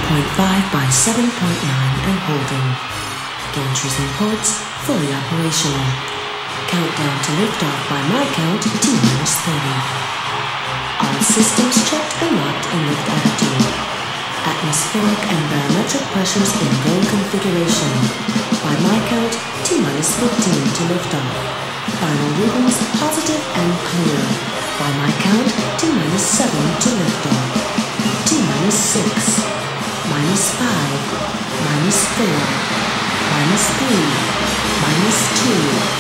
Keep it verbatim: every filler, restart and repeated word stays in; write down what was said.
point five by seven point nine and holding. Gantries and ports fully operational. Countdown to liftoff by my count, T minus thirty. All systems checked and locked in lift attitude. Atmospheric and barometric pressures in go configuration. By my count, T minus fifteen to liftoff. Final readings positive and clear. By my count, T minus seven to liftoff. T minus six. Minus five. Minus four. Minus three. Minus two.